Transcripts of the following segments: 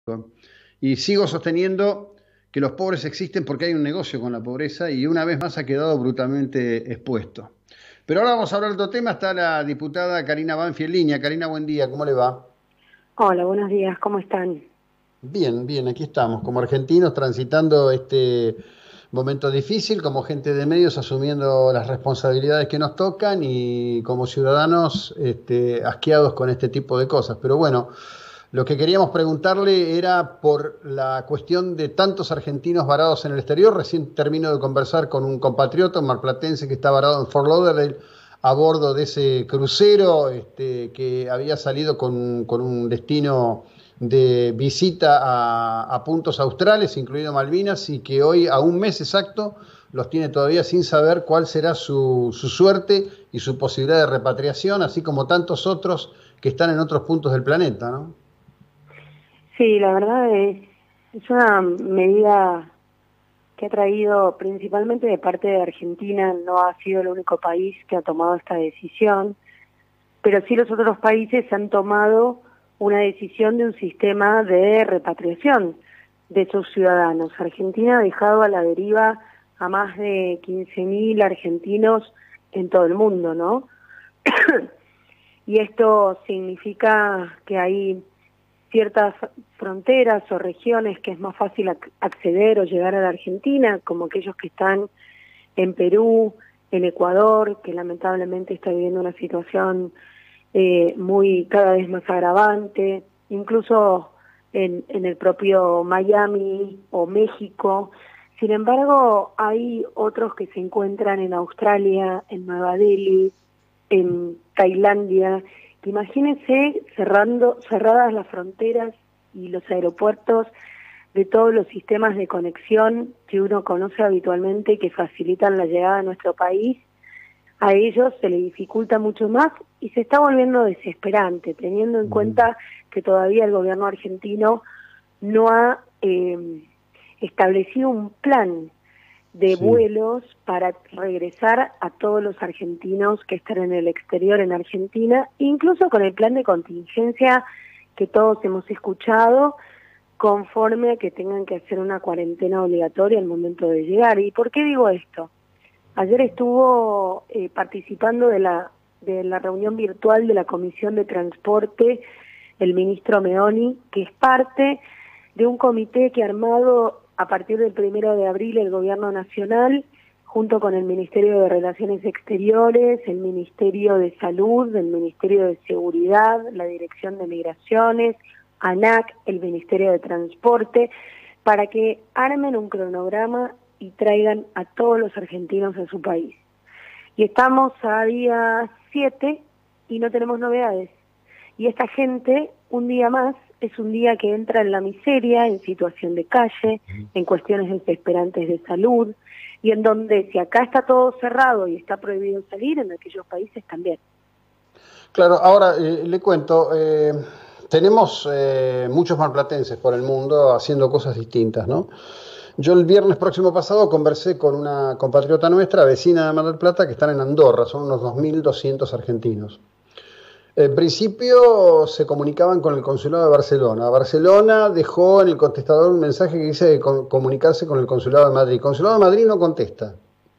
Y sigo sosteniendo que los pobres existen porque hay un negocio con la pobreza y una vez más ha quedado brutalmente expuesto. Pero ahora vamos a hablar de otro tema. Está la diputada Karina Banfi en línea. Karina, buen día, ¿cómo le va? Hola, buenos días, ¿cómo están? Bien, bien, aquí estamos, como argentinos transitando este momento difícil, como gente de medios asumiendo las responsabilidades que nos tocan y como ciudadanos asqueados con este tipo de cosas. Pero bueno, lo que queríamos preguntarle era por la cuestión de tantos argentinos varados en el exterior. Recién termino de conversar con un compatriota, un marplatense que está varado en Fort Lauderdale a bordo de ese crucero que había salido con un destino de visita a puntos australes, incluido Malvinas, y que hoy, a un mes exacto, los tiene todavía sin saber cuál será su suerte y su posibilidad de repatriación, así como tantos otros que están en otros puntos del planeta, ¿no? Sí, la verdad es una medida que ha traído principalmente de parte de Argentina, no ha sido el único país que ha tomado esta decisión, pero sí los otros países han tomado una decisión de un sistema de repatriación de sus ciudadanos. Argentina ha dejado a la deriva a más de 15.000 argentinos en todo el mundo, ¿no? Y esto significa que hay ciertas fronteras o regiones que es más fácil acceder o llegar a la Argentina, como aquellos que están en Perú, en Ecuador, que lamentablemente está viviendo una situación muy cada vez más agravante, incluso en el propio Miami o México. Sin embargo, hay otros que se encuentran en Australia, en Nueva Delhi, en Tailandia. Imagínense cerradas las fronteras y los aeropuertos de todos los sistemas de conexión que uno conoce habitualmente y que facilitan la llegada a nuestro país. A ellos se les dificulta mucho más y se está volviendo desesperante, teniendo en cuenta que todavía el gobierno argentino no ha establecido un plan de Sí. vuelos para regresar a todos los argentinos que están en el exterior en Argentina, incluso con el plan de contingencia que todos hemos escuchado, conforme a que tengan que hacer una cuarentena obligatoria al momento de llegar. ¿Y por qué digo esto? Ayer estuvo participando de la reunión virtual de la Comisión de Transporte el ministro Meoni, que es parte de un comité que ha armado a partir del 1 de abril el Gobierno Nacional, junto con el Ministerio de Relaciones Exteriores, el Ministerio de Salud, el Ministerio de Seguridad, la Dirección de Migraciones, ANAC, el Ministerio de Transporte, para que armen un cronograma y traigan a todos los argentinos a su país. Y estamos a día 7 y no tenemos novedades. Y esta gente, un día más, es un día que entra en la miseria, en situación de calle, en cuestiones desesperantes de salud, y en donde si acá está todo cerrado y está prohibido salir, en aquellos países también. Claro, ahora le cuento, tenemos muchos marplatenses por el mundo haciendo cosas distintas, ¿no? Yo el viernes próximo pasado conversé con una compatriota nuestra, vecina de Mar del Plata, que están en Andorra, son unos 2.200 argentinos. En principio se comunicaban con el consulado de Barcelona. Barcelona dejó en el contestador un mensaje que dice comunicarse con el consulado de Madrid. El consulado de Madrid no contesta.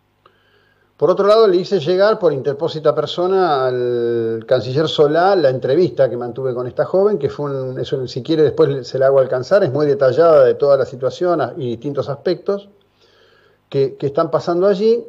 Por otro lado, le hice llegar por interpósita persona al canciller Solá la entrevista que mantuve con esta joven, que fue eso, si quiere después se la hago alcanzar, es muy detallada de toda la situación y distintos aspectos que están pasando allí.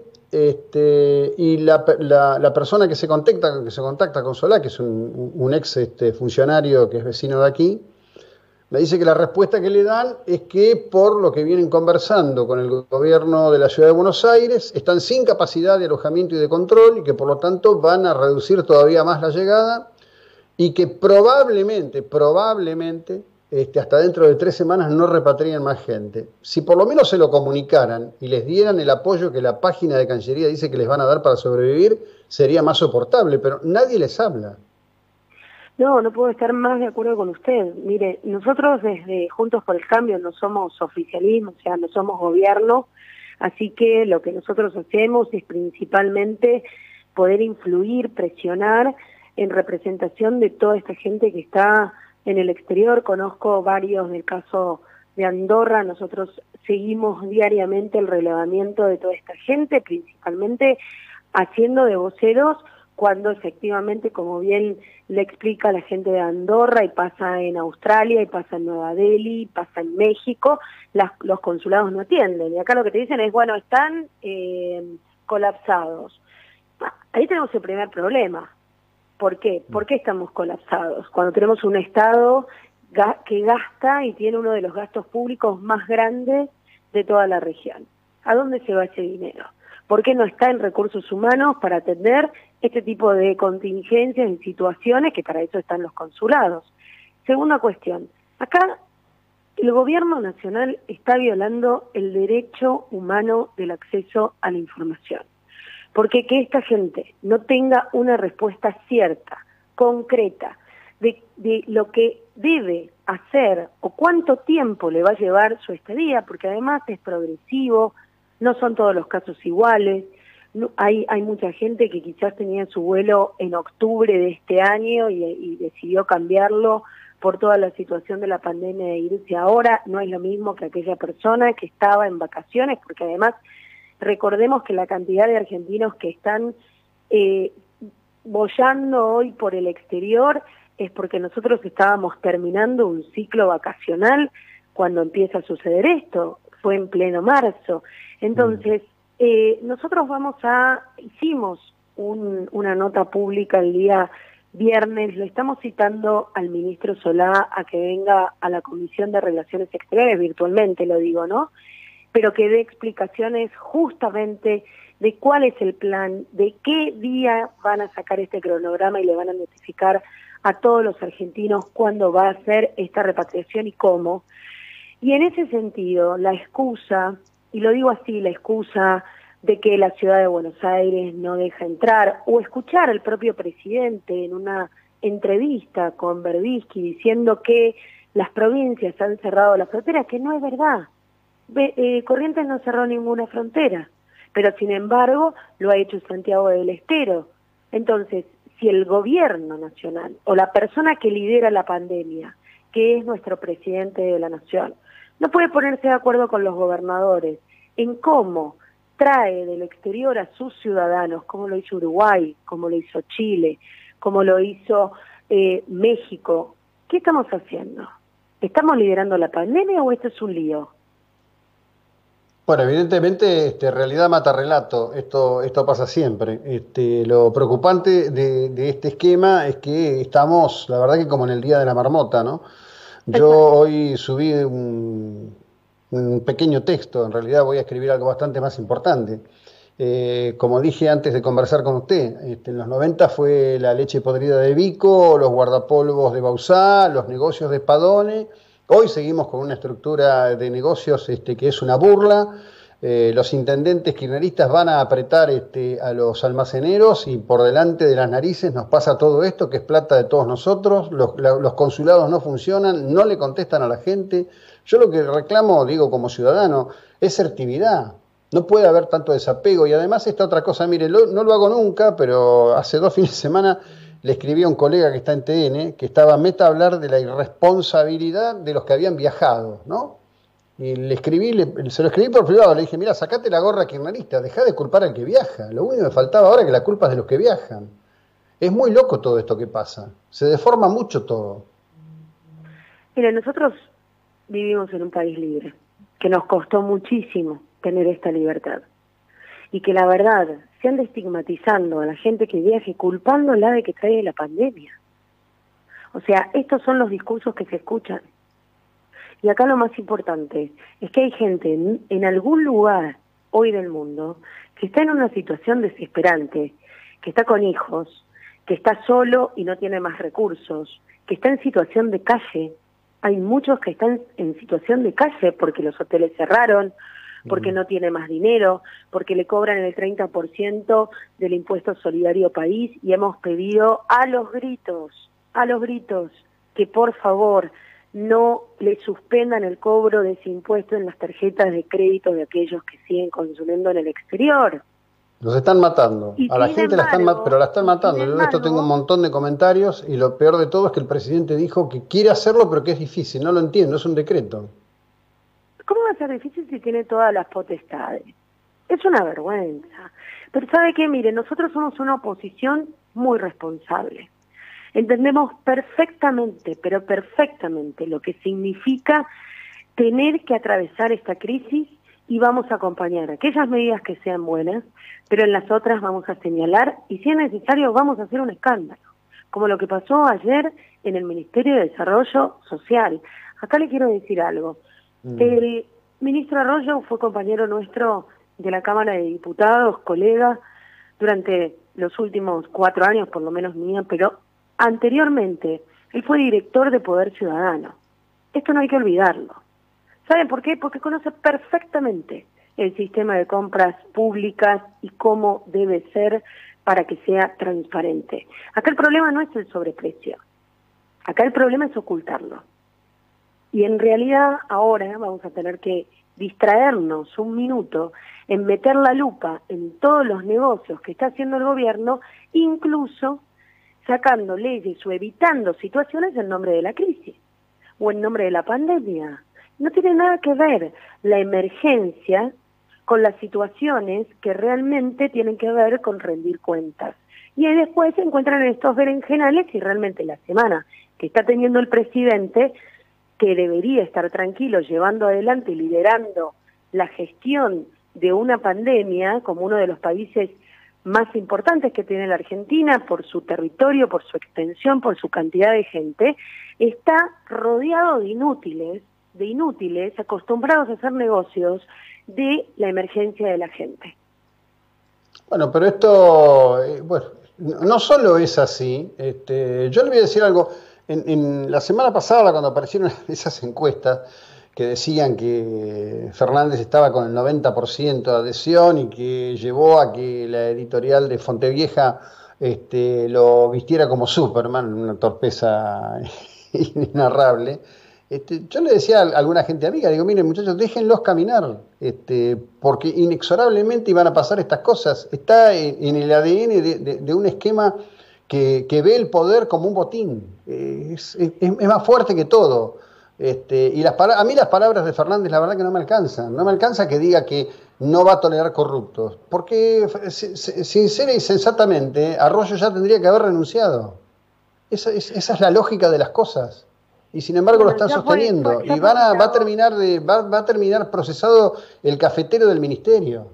Y la persona que se contacta con Solá, que es un ex funcionario que es vecino de aquí, me dice que la respuesta que le dan es que por lo que vienen conversando con el gobierno de la ciudad de Buenos Aires, están sin capacidad de alojamiento y de control y que por lo tanto van a reducir todavía más la llegada y que probablemente, hasta dentro de 3 semanas no repatrien más gente. Si por lo menos se lo comunicaran y les dieran el apoyo que la página de Cancillería dice que les van a dar para sobrevivir, sería más soportable, pero nadie les habla. No, no puedo estar más de acuerdo con usted. Mire, nosotros desde Juntos por el Cambio no somos oficialismo, o sea, no somos gobierno, así que lo que nosotros hacemos es principalmente poder influir, presionar en representación de toda esta gente que está en el exterior, conozco varios del caso de Andorra. Nosotros seguimos diariamente el relevamiento de toda esta gente, principalmente haciendo de voceros cuando efectivamente, como bien le explica la gente de Andorra, y pasa en Australia, y pasa en Nueva Delhi, y pasa en México, los consulados no atienden. Y acá lo que te dicen es, bueno, están colapsados. Ahí tenemos el primer problema. ¿Por qué? ¿Por qué estamos colapsados? Cuando tenemos un Estado que gasta y tiene uno de los gastos públicos más grandes de toda la región. ¿A dónde se va ese dinero? ¿Por qué no está en recursos humanos para atender este tipo de contingencias y situaciones, que para eso están los consulados? Segunda cuestión, acá el gobierno nacional está violando el derecho humano del acceso a la información. Porque que esta gente no tenga una respuesta cierta, concreta, de lo que debe hacer o cuánto tiempo le va a llevar su estadía, porque además es progresivo, no son todos los casos iguales, hay mucha gente que quizás tenía su vuelo en octubre de este año y decidió cambiarlo por toda la situación de la pandemia e irse ahora. No es lo mismo que aquella persona que estaba en vacaciones, porque además recordemos que la cantidad de argentinos que están boyando hoy por el exterior es porque nosotros estábamos terminando un ciclo vacacional cuando empieza a suceder esto, fue en pleno marzo. Entonces, nosotros hicimos una nota pública el día viernes, le estamos citando al ministro Solá a que venga a la Comisión de Relaciones Exteriores, virtualmente lo digo, ¿no? Pero que dé explicaciones justamente de cuál es el plan, de qué día van a sacar este cronograma y le van a notificar a todos los argentinos cuándo va a ser esta repatriación y cómo. Y en ese sentido, la excusa, y lo digo así, la excusa de que la ciudad de Buenos Aires no deja entrar, o escuchar al propio presidente en una entrevista con Berbisky diciendo que las provincias han cerrado las fronteras, que no es verdad. Corrientes no cerró ninguna frontera, pero sin embargo lo ha hecho Santiago del Estero. Entonces, si el gobierno nacional o la persona que lidera la pandemia, que es nuestro presidente de la nación, no puede ponerse de acuerdo con los gobernadores en cómo trae del exterior a sus ciudadanos, como lo hizo Uruguay, como lo hizo Chile, como lo hizo México, ¿qué estamos haciendo? ¿Estamos liderando la pandemia o esto es un lío? Bueno, evidentemente, realidad mata relato, esto pasa siempre. Lo preocupante de este esquema es que estamos, la verdad que como en el día de la marmota, ¿no? Yo Exacto. hoy subí un pequeño texto, en realidad voy a escribir algo bastante más importante. Como dije antes de conversar con usted, en los 90 fue la leche podrida de Vico, los guardapolvos de Bausá, los negocios de Spadone. Hoy seguimos con una estructura de negocios que es una burla. Los intendentes kirchneristas van a apretar a los almaceneros y por delante de las narices nos pasa todo esto, que es plata de todos nosotros. Los consulados no funcionan, no le contestan a la gente. Yo lo que reclamo, digo como ciudadano, es certividad. No puede haber tanto desapego. Y además esta otra cosa, mire, no lo hago nunca, pero hace 2 fines de semana le escribí a un colega que está en TN, que estaba meta a hablar de la irresponsabilidad de los que habían viajado, ¿no? Y se lo escribí por privado, le dije, mira, sacate la gorra kirchnerista, dejá de culpar al que viaja. Lo único que me faltaba ahora es que la culpa es de los que viajan. Es muy loco todo esto que pasa. Se deforma mucho todo. Mira, nosotros vivimos en un país libre, que nos costó muchísimo tener esta libertad. Y que la verdad, se anda estigmatizando a la gente que viaja y culpándola de que trae la pandemia. O sea, estos son los discursos que se escuchan. Y acá lo más importante es que hay gente en algún lugar hoy del mundo que está en una situación desesperante, que está con hijos, que está solo y no tiene más recursos, que está en situación de calle. Hay muchos que están en situación de calle porque los hoteles cerraron, porque no tiene más dinero, porque le cobran el 30% del impuesto solidario país, y hemos pedido a los gritos, que por favor no le suspendan el cobro de ese impuesto en las tarjetas de crédito de aquellos que siguen consumiendo en el exterior. Los están matando. Y A la sin gente la están embargo, pero la están y sin matando. Yo de esto tengo un embargo, montón de comentarios y lo peor de todo es que el presidente dijo que quiere hacerlo, pero que es difícil. No lo entiendo, es un decreto. ¿cómo va a ser difícil si tiene todas las potestades? Es una vergüenza. Pero ¿sabe qué? Mire, nosotros somos una oposición muy responsable. Entendemos perfectamente, pero perfectamente, lo que significa tener que atravesar esta crisis y vamos a acompañar aquellas medidas que sean buenas, pero en las otras vamos a señalar y si es necesario vamos a hacer un escándalo, como lo que pasó ayer en el Ministerio de Desarrollo Social. Acá le quiero decir algo. El ministro Arroyo fue compañero nuestro de la Cámara de Diputados, colega, durante los últimos 4 años, por lo menos mía, pero anteriormente él fue director de Poder Ciudadano. Esto no hay que olvidarlo. ¿Saben por qué? Porque conoce perfectamente el sistema de compras públicas y cómo debe ser para que sea transparente. Acá el problema no es el sobreprecio, acá el problema es ocultarlo. Y en realidad ahora vamos a tener que distraernos un minuto en meter la lupa en todos los negocios que está haciendo el gobierno, incluso sacando leyes o evitando situaciones en nombre de la crisis o en nombre de la pandemia. No tiene nada que ver la emergencia con las situaciones que realmente tienen que ver con rendir cuentas. Y ahí después se encuentran en estos berenjenales y realmente la semana que está teniendo el presidente, que debería estar tranquilo llevando adelante y liderando la gestión de una pandemia como uno de los países más importantes que tiene la Argentina por su territorio, por su extensión, por su cantidad de gente, está rodeado de inútiles acostumbrados a hacer negocios de la emergencia de la gente. Bueno, pero esto, bueno, no solo es así. Yo le voy a decir algo. En la semana pasada, cuando aparecieron esas encuestas que decían que Fernández estaba con el 90% de adhesión y que llevó a que la editorial de Fontevieja lo vistiera como Superman, una torpeza inenarrable. Yo le decía a alguna gente amiga, digo, miren muchachos, déjenlos caminar, porque inexorablemente iban a pasar estas cosas. Está en el ADN de un esquema que ve el poder como un botín. Es más fuerte que todo. Y a mí las palabras de Fernández la verdad que no me alcanzan. No me alcanza que diga que no va a tolerar corruptos. Porque sincera y sensatamente, Arroyo ya tendría que haber renunciado. Esa es la lógica de las cosas. Y sin embargo lo Bueno, están sosteniendo. Y va a terminar procesado el cafetero del ministerio.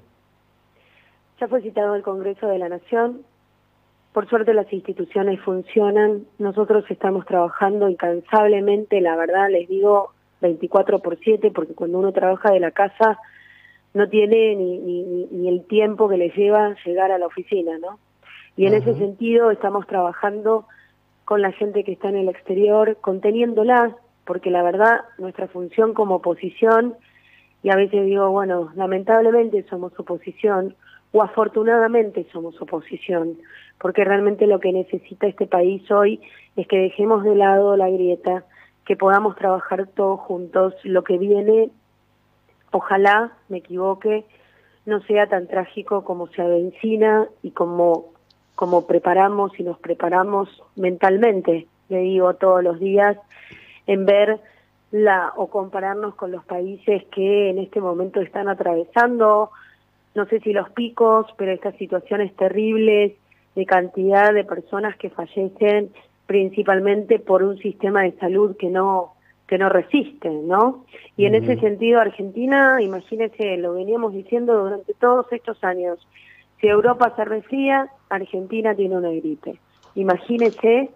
ya fue citado el Congreso de la Nación. Por suerte las instituciones funcionan. Nosotros estamos trabajando incansablemente, la verdad les digo 24/7, porque cuando uno trabaja de la casa no tiene ni el tiempo que le lleva llegar a la oficina, ¿no? Y en ese sentido estamos trabajando con la gente que está en el exterior, conteniéndola, porque la verdad nuestra función como oposición, y a veces digo, bueno, lamentablemente somos oposición, o afortunadamente somos oposición, porque realmente lo que necesita este país hoy es que dejemos de lado la grieta, que podamos trabajar todos juntos. Lo que viene, ojalá, me equivoque, no sea tan trágico como se avecina y como preparamos y nos preparamos mentalmente, le digo todos los días, en ver o compararnos con los países que en este momento están atravesando, no sé si los picos, pero estas situaciones terribles de cantidad de personas que fallecen principalmente por un sistema de salud que no resiste, ¿no? Y en ese sentido Argentina, imagínense, lo veníamos diciendo durante todos estos años, si Europa se resfría, Argentina tiene una gripe. Imagínese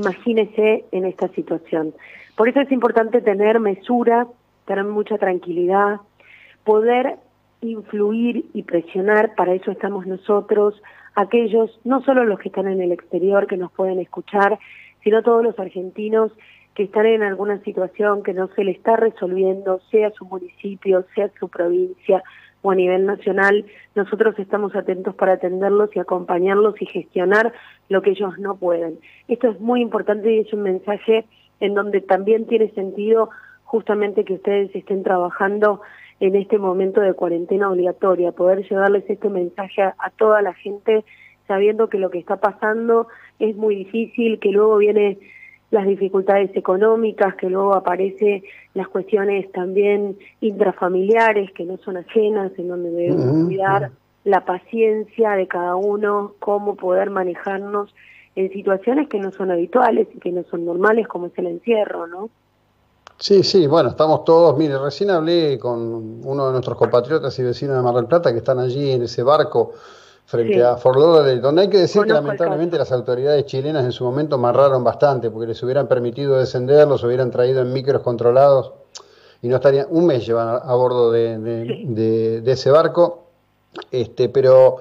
en esta situación. Por eso es importante tener mesura, tener mucha tranquilidad, poder influir y presionar, para eso estamos nosotros, aquellos, no solo los que están en el exterior que nos pueden escuchar, sino todos los argentinos que están en alguna situación que no se le está resolviendo, sea su municipio, sea su provincia o a nivel nacional. Nosotros estamos atentos para atenderlos y acompañarlos y gestionar lo que ellos no pueden. Esto es muy importante y es un mensaje en donde también tiene sentido justamente que ustedes estén trabajando en este momento de cuarentena obligatoria, poder llevarles este mensaje a toda la gente, sabiendo que lo que está pasando es muy difícil, que luego vienen las dificultades económicas, que luego aparecen las cuestiones también intrafamiliares, que no son ajenas, en donde debemos cuidar la paciencia de cada uno, cómo poder manejarnos en situaciones que no son habituales y que no son normales, como es el encierro, ¿no? Sí, sí, bueno, estamos todos, mire, recién hablé con uno de nuestros compatriotas y vecinos de Mar del Plata que están allí en ese barco frente Sí, a Fort Lauderdale, donde hay que decir que conozco el lamentablemente caso. las autoridades chilenas en su momento amarraron bastante, porque les hubieran permitido descender, los hubieran traído en micros controlados y no estarían, un mes llevan a bordo Sí, de ese barco, pero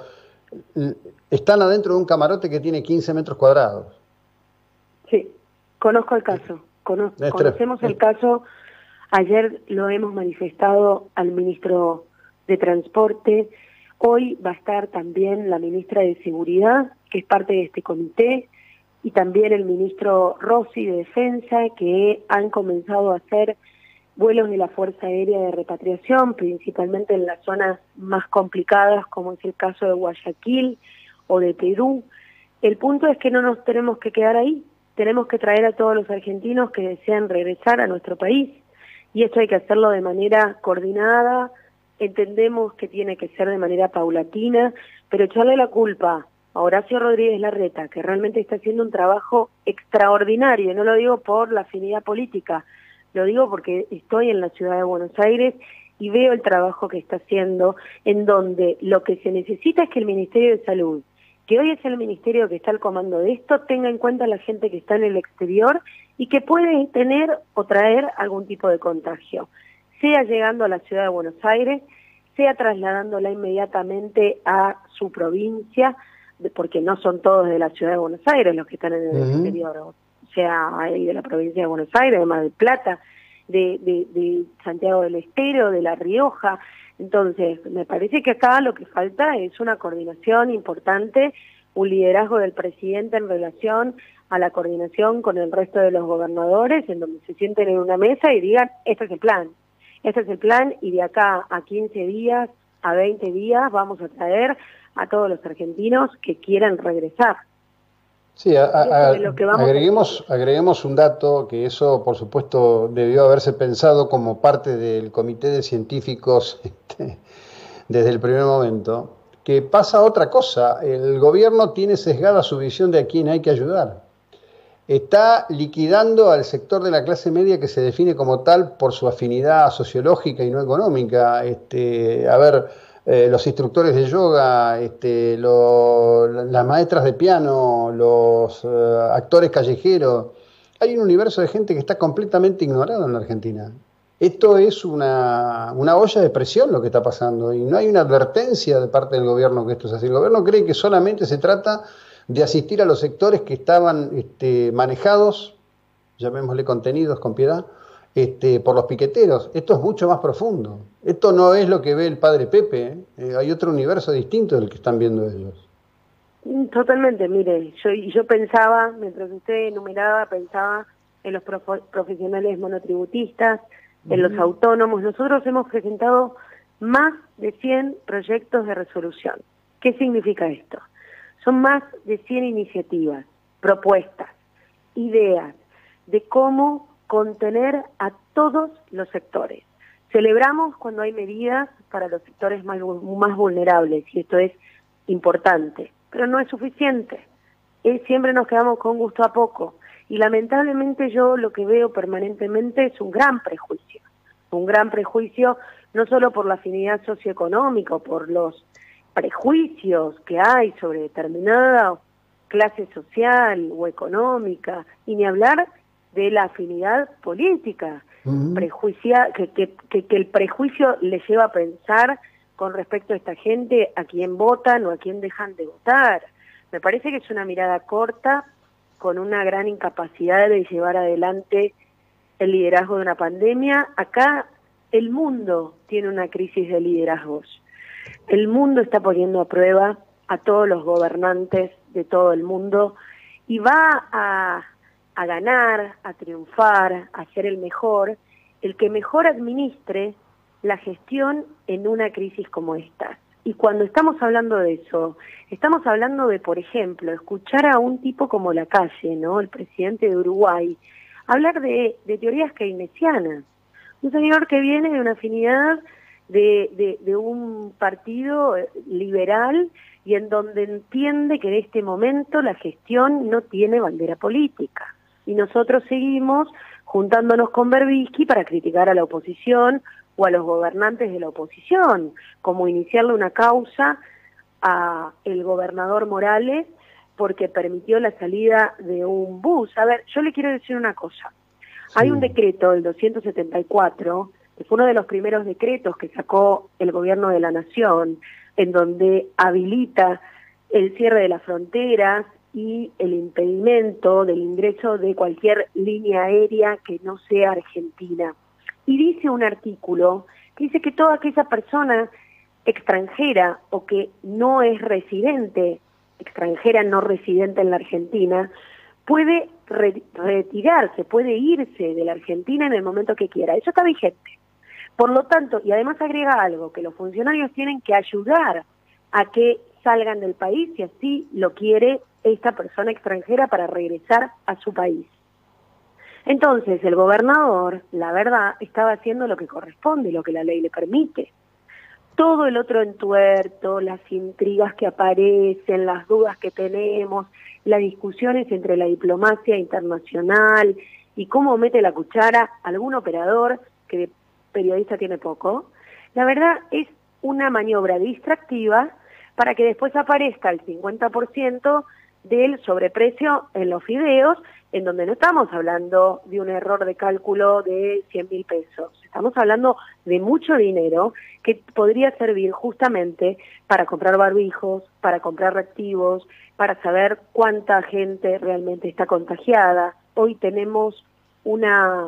están adentro de un camarote que tiene 15 metros cuadrados. sí, conozco el Eh, caso, es tre- conocemos es- el caso. Ayer lo hemos manifestado al ministro de Transporte. Hoy va a estar también la ministra de Seguridad, que es parte de este comité, y también el ministro Rossi de Defensa, que han comenzado a hacer vuelos de la Fuerza Aérea de Repatriación, principalmente en las zonas más complicadas, como es el caso de Guayaquil o de Perú. El punto es que no nos tenemos que quedar ahí, tenemos que traer a todos los argentinos que desean regresar a nuestro país, y esto hay que hacerlo de manera coordinada. Entendemos que tiene que ser de manera paulatina, pero echarle la culpa a Horacio Rodríguez Larreta, que realmente está haciendo un trabajo extraordinario, y no lo digo por la afinidad política, lo digo porque estoy en la ciudad de Buenos Aires y veo el trabajo que está haciendo, en donde lo que se necesita es que el Ministerio de Salud, que hoy es el ministerio que está al comando de esto, tenga en cuenta a la gente que está en el exterior y que puede tener o traer algún tipo de contagio, sea llegando a la ciudad de Buenos Aires, sea trasladándola inmediatamente a su provincia, porque no son todos de la ciudad de Buenos Aires los que están en el Ujú. exterior, o sea, hay de la provincia de Buenos Aires, de Mar del Plata, de Santiago del Estero, de La Rioja. Entonces, me parece que acá lo que falta es una coordinación importante, un liderazgo del presidente en relación a la coordinación con el resto de los gobernadores, en donde se sienten en una mesa y digan, este es el plan, y de acá a 15 días, a 20 días, vamos a traer a todos los argentinos que quieran regresar. Sí, Y eso es lo que vamos a exigir. agreguemos un dato que eso, por supuesto, debió haberse pensado como parte del comité de científicos desde el primer momento, que pasa otra cosa. El gobierno tiene sesgada su visión de a quién hay que ayudar. Está liquidando al sector de la clase media que se define como tal por su afinidad sociológica y no económica. A ver, los instructores de yoga, las maestras de piano, los actores callejeros. Hay un universo de gente que está completamente ignorado en la Argentina. Esto es una olla de presión lo que está pasando y no hay una advertencia de parte del gobierno que esto es así. El gobierno cree que solamente se trata de asistir a los sectores que estaban manejados, llamémosle contenidos con piedad, por los piqueteros. Esto es mucho más profundo. Esto no es lo que ve el padre Pepe, ¿eh? Hay otro universo distinto del que están viendo ellos. Totalmente, mire, yo pensaba, mientras usted enumeraba, pensaba en los profesionales monotributistas, en los autónomos. Nosotros hemos presentado más de 100 proyectos de resolución. ¿Qué significa esto? Son más de 100 iniciativas, propuestas, ideas de cómo contener a todos los sectores. Celebramos cuando hay medidas para los sectores más vulnerables, y esto es importante, pero no es suficiente. Siempre nos quedamos con gusto a poco, y lamentablemente yo lo que veo permanentemente es un gran prejuicio no solo por la afinidad socioeconómica, por los prejuicios que hay sobre determinada clase social o económica, y ni hablar de la afinidad política, que el prejuicio le lleva a pensar con respecto a esta gente a quién votan o a quién dejan de votar. Me parece que es una mirada corta, con una gran incapacidad de llevar adelante el liderazgo de una pandemia. Acá el mundo tiene una crisis de liderazgos. El mundo está poniendo a prueba a todos los gobernantes de todo el mundo, y va a ganar, a triunfar, a ser el mejor, el que mejor administre la gestión en una crisis como esta. Y cuando estamos hablando de eso, estamos hablando de, por ejemplo, escuchar a un tipo como Lacalle, ¿no?, el presidente de Uruguay, hablar de teorías keynesianas. Un señor que viene de una afinidad de un partido liberal y en donde entiende que en este momento la gestión no tiene bandera política. Y nosotros seguimos juntándonos con Berbisky para criticar a la oposición o a los gobernantes de la oposición, como iniciarle una causa a el gobernador Morales porque permitió la salida de un bus. A ver, yo le quiero decir una cosa. Sí. Hay un decreto, el 274, que fue uno de los primeros decretos que sacó el gobierno de la Nación, en donde habilita el cierre de las fronteras y el impedimento del ingreso de cualquier línea aérea que no sea argentina. Y dice un artículo que dice que toda aquella persona extranjera o que no es residente, extranjera no residente en la Argentina, puede retirarse, puede irse de la Argentina en el momento que quiera. Eso está vigente. Por lo tanto, y además agrega algo, que los funcionarios tienen que ayudar a que salgan del país si así lo quiere esta persona extranjera para regresar a su país. Entonces, el gobernador, la verdad, estaba haciendo lo que corresponde, lo que la ley le permite. Todo el otro entuerto, las intrigas que aparecen, las dudas que tenemos, las discusiones entre la diplomacia internacional y cómo mete la cuchara algún operador que de periodista tiene poco, la verdad es una maniobra distractiva para que después aparezca el 50% del sobreprecio en los fideos, en donde no estamos hablando de un error de cálculo de 100.000 pesos, estamos hablando de mucho dinero que podría servir justamente para comprar barbijos, para comprar reactivos, para saber cuánta gente realmente está contagiada. Hoy tenemos un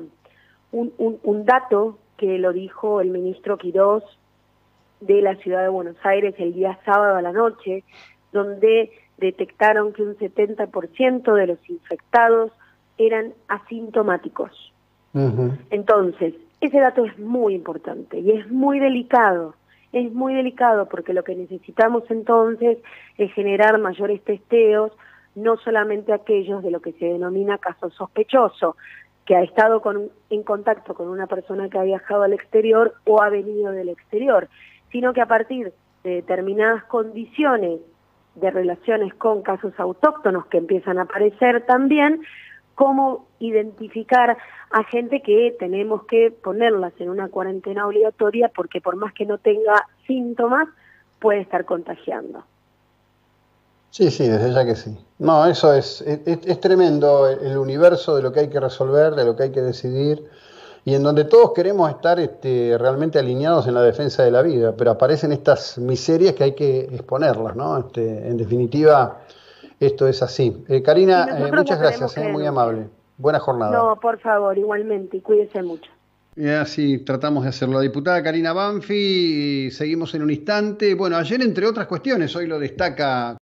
dato que lo dijo el ministro Quirós de la Ciudad de Buenos Aires el día sábado a la noche, donde detectaron que un 70% de los infectados eran asintomáticos. Uh-huh. Entonces, ese dato es muy importante y es muy delicado porque lo que necesitamos entonces es generar mayores testeos, no solamente aquellos de lo que se denomina caso sospechoso, que ha estado en contacto con una persona que ha viajado al exterior o ha venido del exterior, sino que a partir de determinadas condiciones de relaciones con casos autóctonos que empiezan a aparecer también, cómo identificar a gente que tenemos que ponerlas en una cuarentena obligatoria porque por más que no tenga síntomas, puede estar contagiando. Sí, desde ya que sí. No, eso es tremendo el universo de lo que hay que resolver, de lo que hay que decidir, y en donde todos queremos estar realmente alineados en la defensa de la vida, pero aparecen estas miserias que hay que exponerlas, ¿no? En definitiva, esto es así. Karina, muchas gracias, muy amable. Buena jornada. No, por favor, igualmente, y cuídese mucho. Y así tratamos de hacerlo. La diputada Karina Banfi, seguimos en un instante. Bueno, ayer, entre otras cuestiones, hoy lo destaca